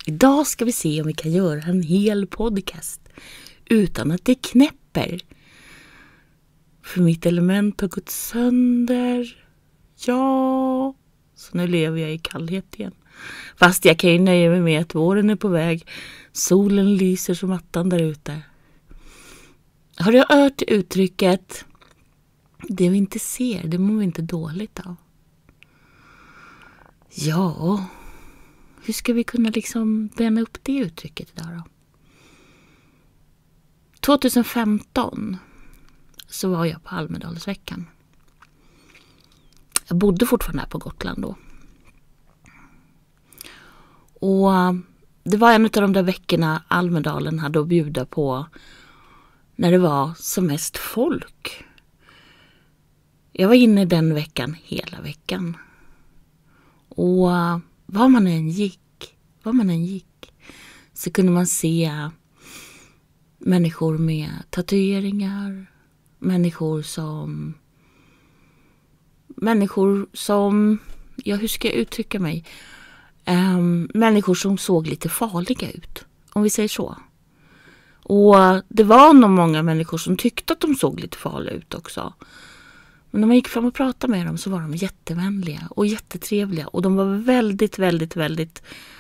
Idag ska vi se om vi kan göra en hel podcast utan att det knäpper. För mitt element har gått sönder. Ja, så nu lever jag i kallhet igen. Fast jag kan ju nöja mig med att våren är på väg. Solen lyser som attan där ute. Har du hört uttrycket det vi inte ser, det mår vi inte dåligt av? Ja, hur ska vi kunna bena upp det uttrycket idag då? 2015 så var jag på Almedalsveckan. Jag bodde fortfarande här på Gotland då. Och det var en av de där veckorna Almedalen hade att bjuda på när det var som mest folk. Jag var inne den veckan hela veckan. Och var man än gick så kunde man se människor med tatueringar, människor som ja, hur ska jag uttrycka mig? Människor som såg lite farliga ut, om vi säger så. Och det var nog många människor som tyckte att de såg lite farliga ut också. Men när man gick fram och pratade med dem så var de jättevänliga och jättetrevliga. Och de var väldigt, väldigt, väldigt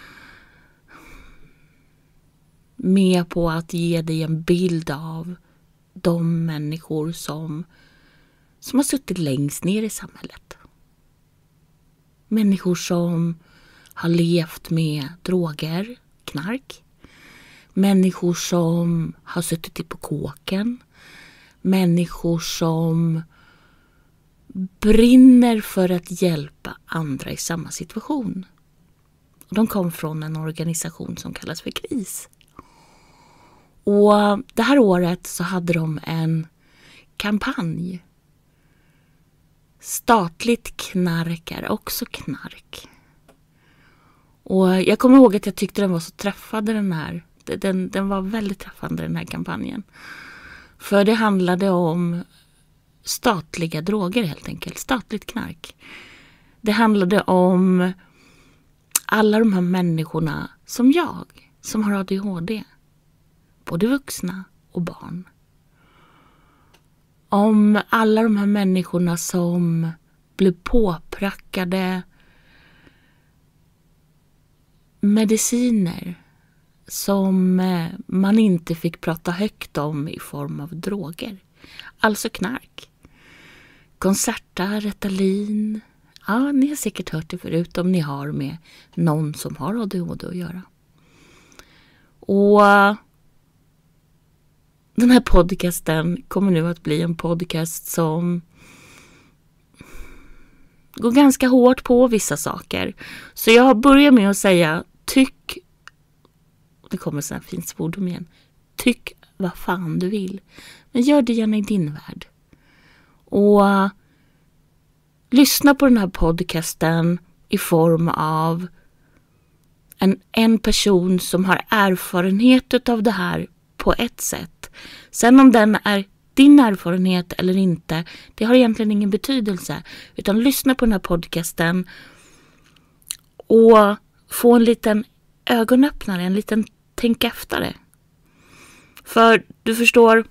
med på att ge dig en bild av de människor som har suttit längst ner i samhället. Människor som har levt med droger, knark. Människor som har suttit på kåken. Människor som brinner för att hjälpa andra i samma situation. De kom från en organisation som kallas för KRIS. Och det här året så hade de en kampanj. Statligt knark är också knark. Och jag kommer ihåg att jag tyckte den var så träffande den var väldigt träffande den här kampanjen. För det handlade om statliga droger helt enkelt. Statligt knark. Det handlade om alla de här människorna som jag. Som har ADHD. Både vuxna och barn. Om alla de här människorna som blev påprackade mediciner som man inte fick prata högt om i form av droger. Alltså knark. Concerta, Ritalin. Ja, ni har säkert hört det förut om ni har med någon som har ADHD att göra. Och den här podcasten kommer nu att bli en podcast som går ganska hårt på vissa saker. Så jag börjar med att säga tyck, det kommer så här fint svordom igen, tyck vad fan du vill. Men gör det gärna i din värld. Och lyssna på den här podcasten i form av en person som har erfarenhet av det här på ett sätt. Sen om den är din erfarenhet eller inte, det har egentligen ingen betydelse. Utan lyssna på den här podcasten och få en liten ögonöppnare, en liten tänk eftare. För du förstår,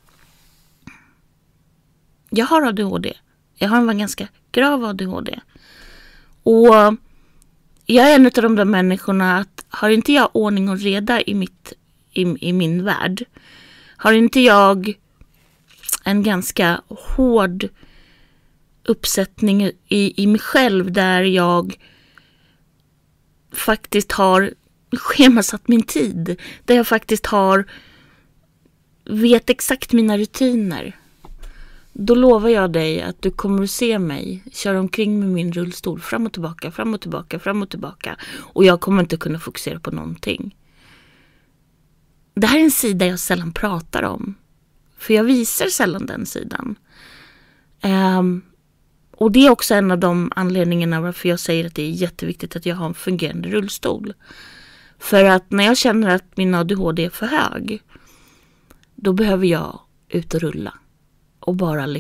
jag har ADHD. Jag har en ganska grav ADHD. Och jag är en av de där människorna att har inte jag ordning och reda i min värld, har inte jag en ganska hård uppsättning i mig själv där jag faktiskt har schemasatt min tid, där jag faktiskt vet exakt mina rutiner, då lovar jag dig att du kommer att se mig köra omkring med min rullstol fram och tillbaka, fram och tillbaka, fram och tillbaka, och jag kommer inte kunna fokusera på någonting. Det här är en sida jag sällan pratar om, för jag visar sällan den sidan. Och det är också en av de anledningarna varför jag säger att det är jätteviktigt att jag har en fungerande rullstol. För att när jag känner att min ADHD är för hög, då behöver jag ut och rulla. Och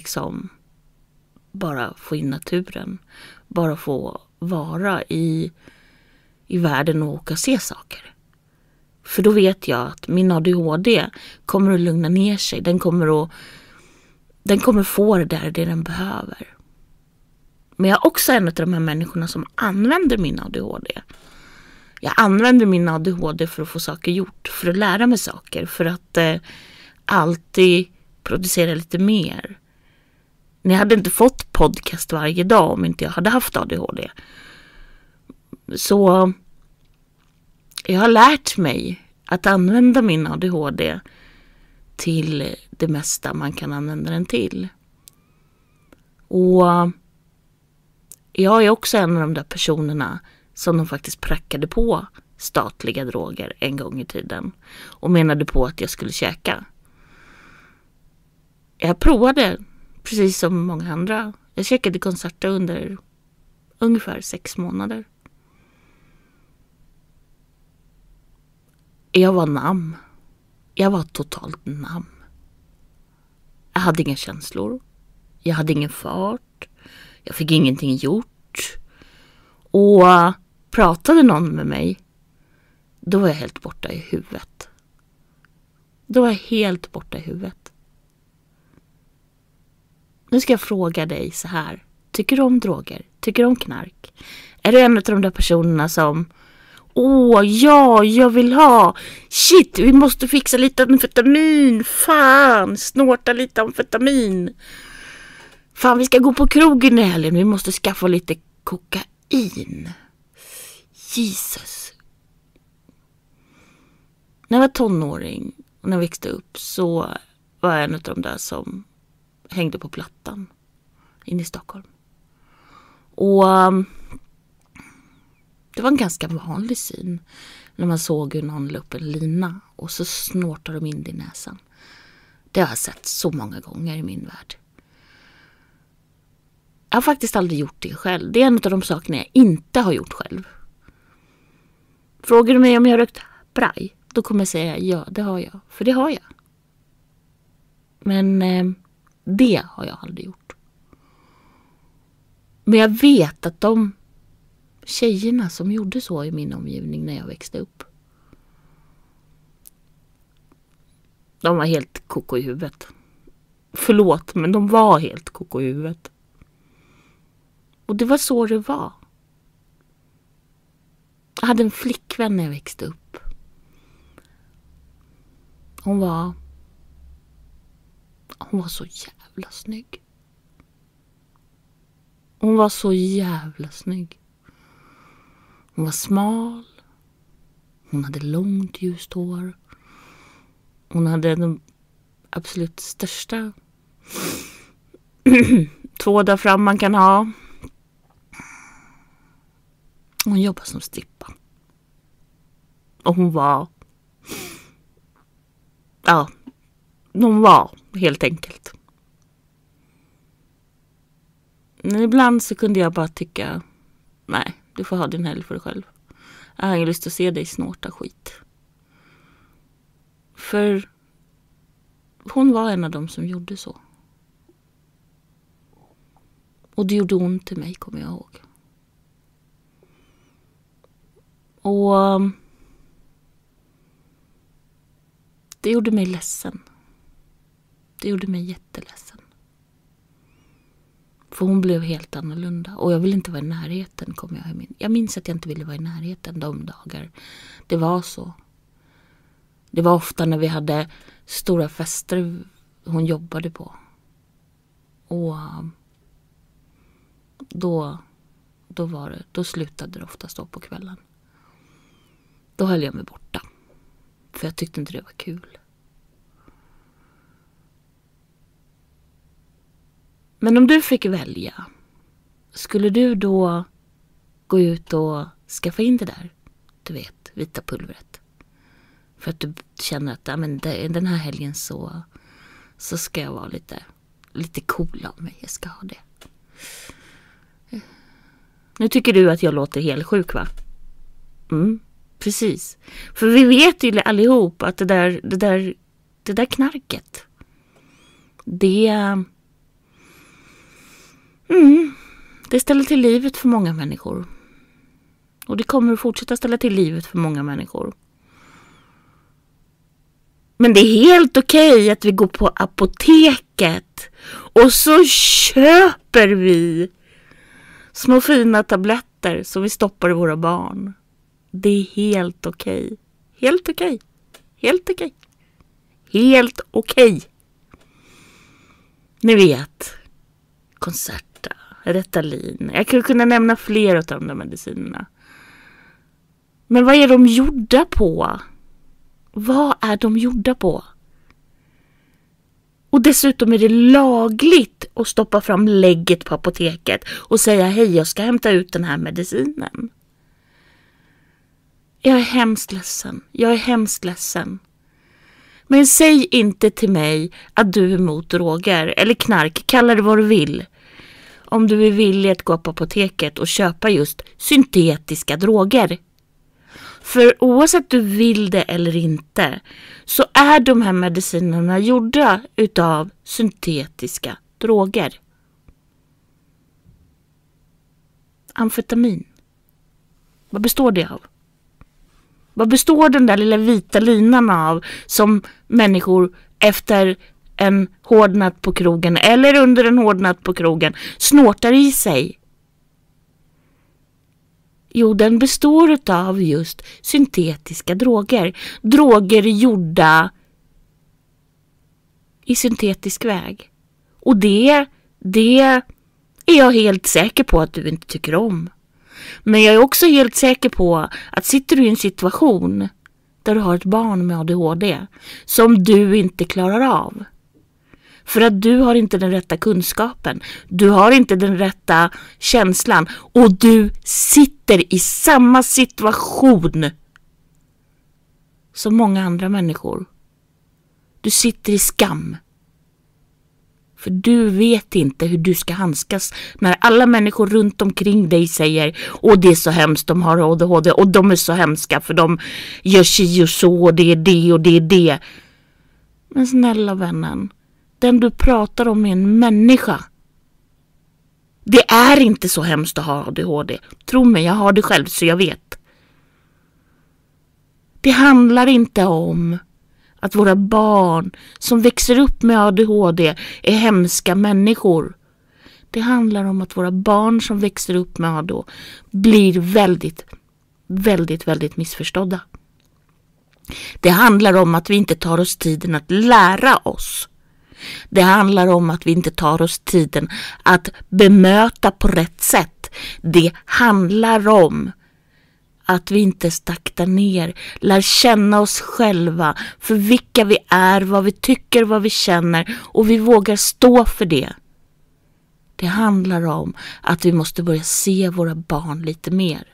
bara få in naturen. Bara få vara i världen och åka och se saker. För då vet jag att min ADHD kommer att lugna ner sig. Den kommer få det den behöver. Men jag är också en av de här människorna som använder min ADHD. Jag använder min ADHD för att få saker gjort. För att lära mig saker. För att alltid producera lite mer. Ni hade inte fått podcast varje dag om inte jag hade haft ADHD. Så jag har lärt mig att använda min ADHD till det mesta man kan använda den till. Och jag är också en av de där personerna som de faktiskt prackade på statliga droger en gång i tiden. Och menade på att jag skulle käka. Jag provade precis som många andra. Jag käkade konserter under ungefär 6 månader. Jag var nam. Jag var totalt nam. Jag hade inga känslor. Jag hade ingen fart. Jag fick ingenting gjort. Och pratade någon med mig, då var jag helt borta i huvudet. Nu ska jag fråga dig så här. Tycker du om droger? Tycker du om knark? Är du en av de där personerna som ja, jag vill ha. Shit, vi måste fixa lite amfetamin. Fan, snorta lite amfetamin. Fan, vi ska gå på krogen i helgen. Vi måste skaffa lite kokain. Jesus. När jag var tonåring och när jag växte upp så var jag en av de där som hängde på Plattan inne i Stockholm. Och det var en ganska vanlig syn när man såg hur någon la upp en lina och så snortar de in det i näsan. Det har jag sett så många gånger i min värld. Jag har faktiskt aldrig gjort det själv. Det är en av de sakerna jag inte har gjort själv. Frågar du mig om jag har rökt braj, då kommer jag säga ja, det har jag. För det har jag. Men det har jag aldrig gjort. Men jag vet att de tjejerna som gjorde så i min omgivning när jag växte upp, de var helt koko i huvudet. Förlåt, men de var helt koko i huvudet. Och det var så det var. Jag hade en flickvän när jag växte upp. Hon var så jävla snygg. Hon var så jävla snygg. Hon var smal. Hon hade långt ljust hår. Hon hade den absolut största 2 där fram man kan ha. Hon jobbade som strippa. Och hon var helt enkelt. Men ibland så kunde jag bara tycka, nej, du får ha din helg för dig själv. Jag har ingen lust att se dig snorta skit. För hon var en av dem som gjorde så. Och det gjorde ont till mig, kommer jag ihåg. Och det gjorde mig ledsen. Det gjorde mig jätteledsen. För hon blev helt annorlunda. Och jag ville inte vara i närheten, kommer jag ihåg. Jag minns att jag inte ville vara i närheten de dagar. Det var så. Det var ofta när vi hade stora fester hon jobbade på. Och då slutade det ofta stå på kvällen. Då höll jag mig borta. För jag tyckte inte det var kul. Men om du fick välja, skulle du då gå ut och skaffa in det där? Du vet, vita pulvret. För att du känner att den här helgen så ska jag vara lite cool av mig. Jag ska ha det. Nu tycker du att jag låter helt sjuk, va? Precis. För vi vet ju allihop att det där knarket, det ställer till livet för många människor. Och det kommer att fortsätta ställa till livet för många människor. Men det är helt okej att vi går på apoteket och så köper vi små fina tabletter som vi stoppar i våra barn. Det är helt okej. Helt okej. Helt okej. Helt okej. Ni vet. Concerta, Ritalin. Jag skulle kunna nämna fler av de där medicinerna. Men vad är de gjorda på? Vad är de gjorda på? Och dessutom är det lagligt att stoppa fram lägget på apoteket och säga hej, jag ska hämta ut den här medicinen. Jag är hemskt ledsen. Jag är hemskt ledsen. Men säg inte till mig att du är emot droger eller knark, kalla det vad du vill. Om du är villig att gå på apoteket och köpa just syntetiska droger. För oavsett du vill det eller inte så är de här medicinerna gjorda utav syntetiska droger. Amfetamin. Vad består det av? Vad består den där lilla vita linan av som människor efter en hård natt på krogen eller under en hård natt på krogen snortar i sig? Jo, den består av just syntetiska droger. Droger gjorda i syntetisk väg. Och det är jag helt säker på att du inte tycker om. Men jag är också helt säker på att sitter du i en situation där du har ett barn med ADHD som du inte klarar av. För att du har inte den rätta kunskapen. Du har inte den rätta känslan. Och du sitter i samma situation som många andra människor. Du sitter i skam. För du vet inte hur du ska handskas när alla människor runt omkring dig säger åh, det är så hemskt, de har ADHD och de är så hemska för de gör si och så och det är det och det är det. Men snälla vännen, den du pratar om är en människa. Det är inte så hemskt att ha ADHD. Tro mig, jag har det själv så jag vet. Det handlar inte om att våra barn som växer upp med ADHD är hemska människor. Det handlar om att våra barn som växer upp med ADHD blir väldigt, väldigt, väldigt missförstådda. Det handlar om att vi inte tar oss tiden att lära oss. Det handlar om att vi inte tar oss tiden att bemöta på rätt sätt. Det handlar om att vi inte staktar ner, lär känna oss själva för vilka vi är, vad vi tycker, vad vi känner och vi vågar stå för det. Det handlar om att vi måste börja se våra barn lite mer.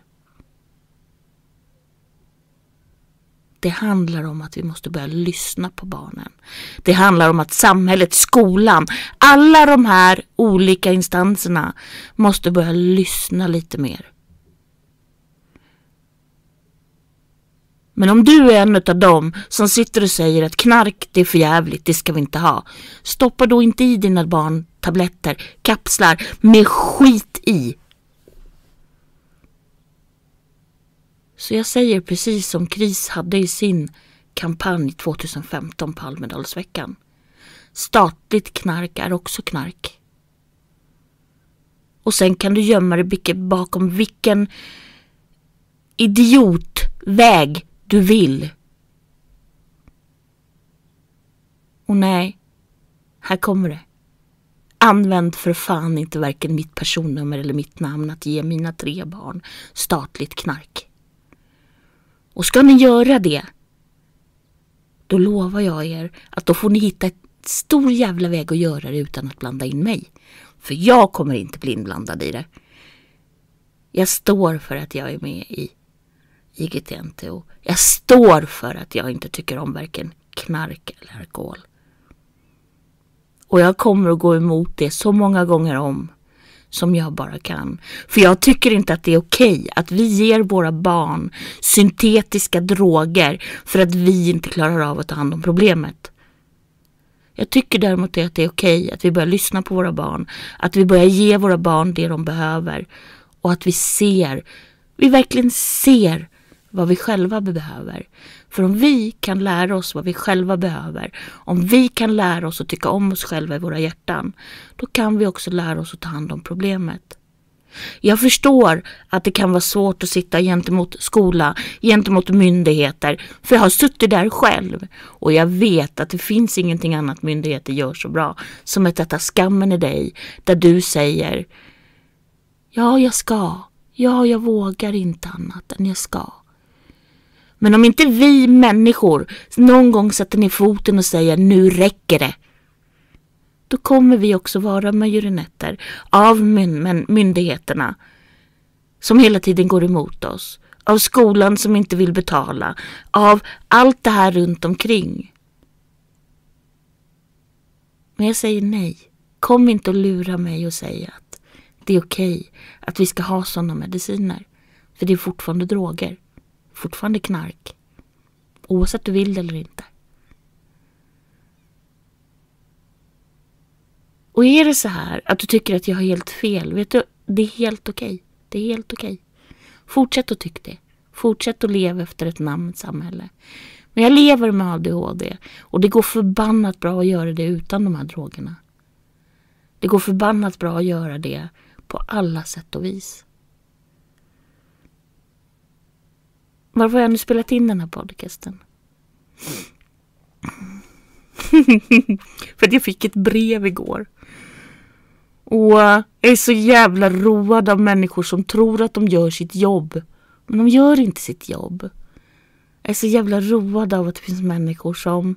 Det handlar om att vi måste börja lyssna på barnen. Det handlar om att samhället, skolan, alla de här olika instanserna måste börja lyssna lite mer. Men om du är en av dem som sitter och säger att knark det är för jävligt, det ska vi inte ha. Stoppa då inte i dina barn tabletter, kapslar med skit i. Så jag säger precis som KRIS hade i sin kampanj 2015 på Almedalsveckan. Statligt knark är också knark. Och sen kan du gömma dig bakom vilken idiotväg du vill. Och nej, här kommer det. Använd för fan inte varken mitt personnummer eller mitt namn att ge mina 3 barn statligt knark. Och ska ni göra det, då lovar jag er att då får ni hitta ett stor jävla väg att göra det utan att blanda in mig. För jag kommer inte bli inblandad i det. Jag står för att jag är med i IGT-NTO. Jag står för att jag inte tycker om varken knark eller alkohol. Och jag kommer att gå emot det så många gånger om som jag bara kan. För jag tycker inte att det är okej att vi ger våra barn syntetiska droger för att vi inte klarar av att ta hand om problemet. Jag tycker däremot att det är okej att vi börjar lyssna på våra barn. Att vi börjar ge våra barn det de behöver. Och att vi verkligen ser vad vi själva behöver. För om vi kan lära oss vad vi själva behöver, om vi kan lära oss att tycka om oss själva i våra hjärtan, då kan vi också lära oss att ta hand om problemet. Jag förstår att det kan vara svårt att sitta gentemot skola, gentemot myndigheter, för jag har suttit där själv och jag vet att det finns ingenting annat myndigheter gör så bra som att sätta skammen i dig, där du säger: ja, jag ska. Ja, jag vågar inte annat än jag ska. Men om inte vi människor någon gång sätter ner foten och säger: nu räcker det, då kommer vi också vara marionetter av myndigheterna som hela tiden går emot oss, av skolan som inte vill betala, av allt det här runt omkring. Men jag säger nej. Kom inte och lura mig och säga att det är okej att vi ska ha sådana mediciner. För det är fortfarande droger, fortfarande knark, oavsett du vill det eller inte. Och är det så här att du tycker att jag har helt fel, vet du, det är helt okej. Det är helt okej. Fortsätt att tycka det. Fortsätt att leva efter ett namnsamhälle. Men jag lever med ADHD och det går förbannat bra att göra det utan de här drogerna. Det går förbannat bra att göra det på alla sätt och vis. Varför har jag nu spelat in den här podcasten? För att jag fick ett brev igår. Och jag är så jävla road av människor som tror att de gör sitt jobb. Men de gör inte sitt jobb. Jag är så jävla road av att det finns människor som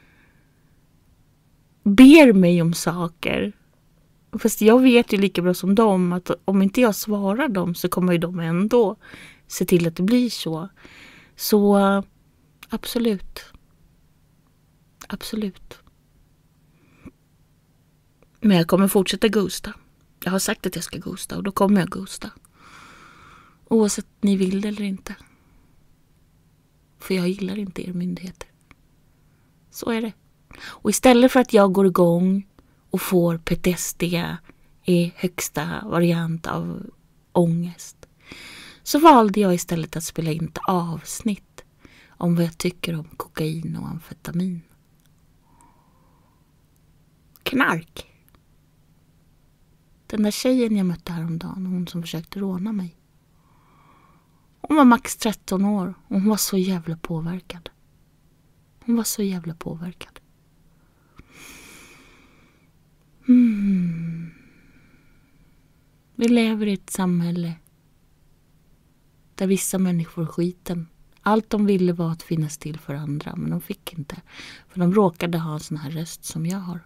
ber mig om saker. Fast jag vet ju lika bra som dem att om inte jag svarar dem så kommer ju de ändå se till att det blir så. Så absolut. Absolut. Men jag kommer fortsätta ghosta. Jag har sagt att jag ska ghosta och då kommer jag ghosta. Oavsett ni vill det eller inte. För jag gillar inte er myndigheter. Så är det. Och istället för att jag går igång och får PTSD i högsta variant av ångest, så valde jag istället att spela in ett avsnitt om vad jag tycker om kokain och amfetamin. Knark. Den där tjejen jag mötte häromdagen, hon som försökte råna mig. Hon var max 13 år och hon var så jävla påverkad. Hon var så jävla påverkad. Vi lever i ett samhälle där vissa människor får skiten. Allt de ville var att finnas till för andra, men de fick inte. För de råkade ha en sån här röst som jag har.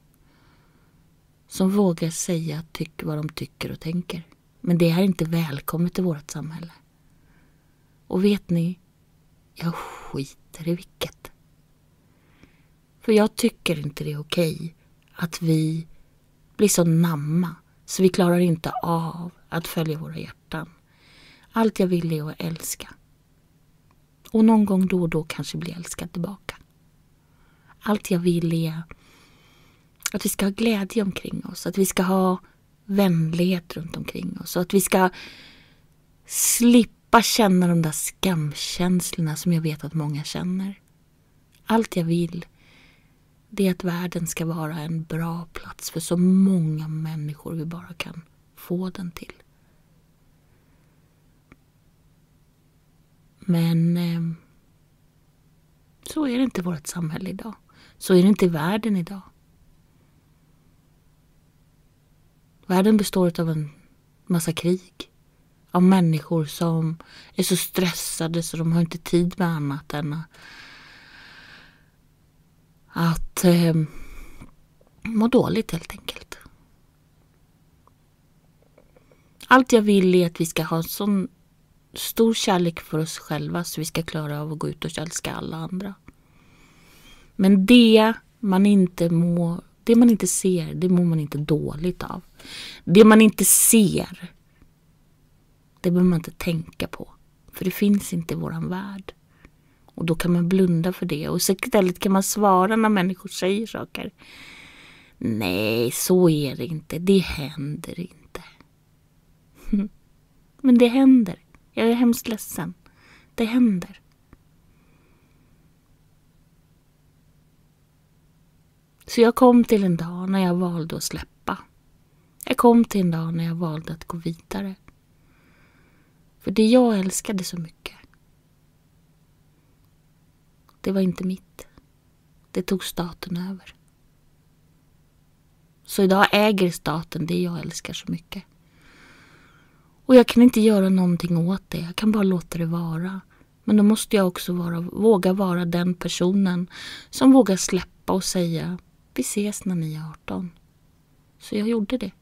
Som vågar säga vad de tycker och tänker. Men det är inte välkommet i vårt samhälle. Och vet ni, jag skiter i vilket. För jag tycker inte det är okej att vi blir så namma så vi klarar inte av att följa våra hjärtan. Allt jag vill är att älska. Och någon gång då och då kanske bli älskad tillbaka. Allt jag vill är att vi ska ha glädje omkring oss. Att vi ska ha vänlighet runt omkring oss. Och att vi ska slippa känna de där skamkänslorna som jag vet att många känner. Allt jag vill, det är att världen ska vara en bra plats för så många människor vi bara kan få den till. Men så är det inte i vårt samhälle idag. Så är det inte i världen idag. Världen består av en massa krig. Av människor som är så stressade så de har inte tid med annat än att må dåligt helt enkelt. Allt jag vill är att vi ska ha sån stor kärlek för oss själva så vi ska klara av att gå ut och älska alla andra. Men det man inte ser, det mår man inte dåligt av. Det man inte ser, det behöver man inte tänka på. För det finns inte i våran värld. Och då kan man blunda för det. Och istället kan man svara när människor säger saker. Nej, så är det inte. Det händer inte. Men det händer. Jag är hemskt ledsen. Det händer. Så jag kom till en dag när jag valde att släppa. Jag kom till en dag när jag valde att gå vidare. För det jag älskade så mycket, det var inte mitt. Det tog staten över. Så idag äger staten det jag älskar så mycket. Och jag kan inte göra någonting åt det. Jag kan bara låta det vara. Men då måste jag också våga vara den personen som vågar släppa och säga: vi ses när ni är 18. Så jag gjorde det.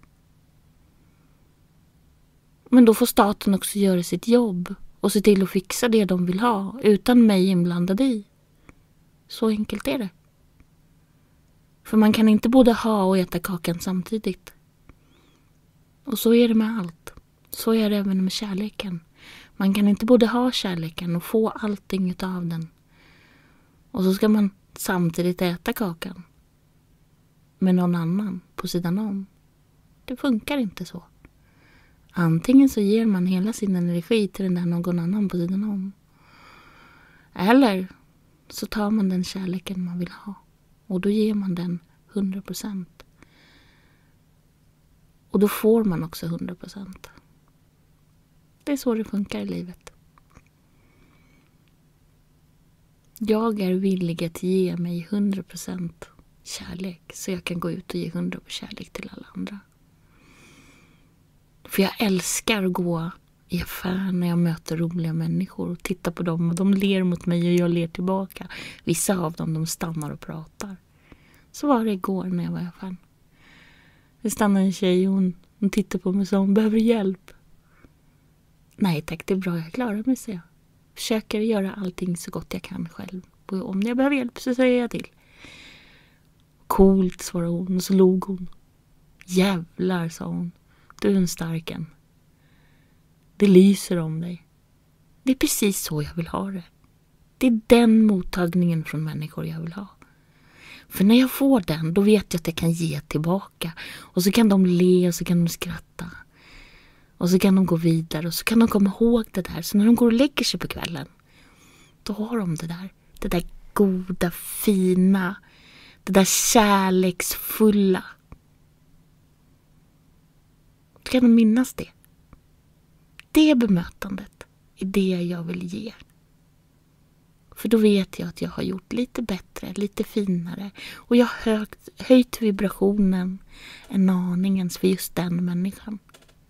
Men då får staten också göra sitt jobb och se till att fixa det de vill ha utan mig inblandad i. Så enkelt är det. För man kan inte både ha och äta kakan samtidigt. Och så är det med allt. Så är det även med kärleken. Man kan inte både ha kärleken och få allting utav den. Och så ska man samtidigt äta kakan med någon annan på sidan om. Det funkar inte så. Antingen så ger man hela sin energi till den där någon annan på sidan om. Eller så tar man den kärleken man vill ha. Och då ger man den 100%. Och då får man också 100%. Det är så det funkar i livet. Jag är villig att ge mig 100% kärlek. Så jag kan gå ut och ge 100% kärlek till alla andra. För jag älskar att gå i affären när jag möter roliga människor och titta på dem. Och de ler mot mig och jag ler tillbaka. Vissa av dem, de stannar och pratar. Så var det igår när jag var i affären. Det stannade en tjej och hon tittade på mig och sa: hon behöver hjälp. Nej tack, det är bra, jag klarar mig, så jag. Försöker göra allting så gott jag kan själv. Och om jag behöver hjälp så säger jag till. Coolt, svarade hon och så log hon. Jävlar, sa hon. Du är en starken. Det lyser om dig. Det är precis så jag vill ha det. Det är den mottagningen från människor jag vill ha. För när jag får den, då vet jag att jag kan ge tillbaka. Och så kan de le och så kan de skratta. Och så kan de gå vidare och så kan de komma ihåg det där. Så när de går och lägger sig på kvällen, då har de det där goda, fina, det där kärleksfulla. Då kan de minnas det. Det bemötandet är det jag vill ge. För då vet jag att jag har gjort lite bättre, lite finare. Och jag har höjt vibrationen en aningen för just den människan.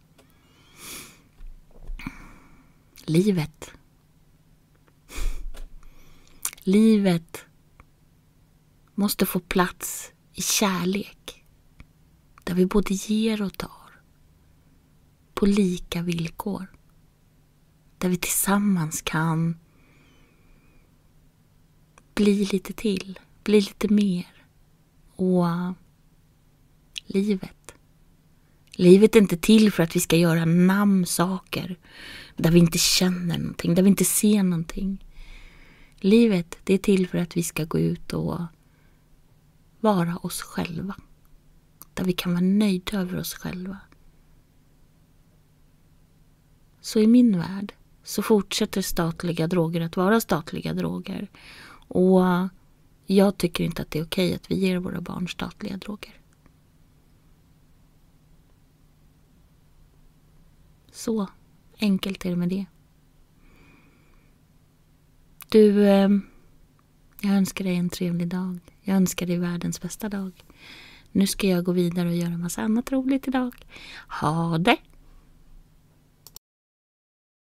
Livet måste få plats i kärlek. Där vi både ger och tar. På lika villkor. Där vi tillsammans kan bli lite till. Bli lite mer. Och livet är inte till för att vi ska göra namnsaker. Där vi inte känner någonting. Där vi inte ser någonting. Livet, det är till för att vi ska gå ut och vara oss själva. Där vi kan vara nöjda över oss själva. Så i min värld så fortsätter statliga droger att vara statliga droger. Och jag tycker inte att det är okej att vi ger våra barn statliga droger. Så enkelt är det med det. Du, jag önskar dig en trevlig dag. Jag önskar dig världens bästa dag. Nu ska jag gå vidare och göra en massa annat roligt idag. Ha det!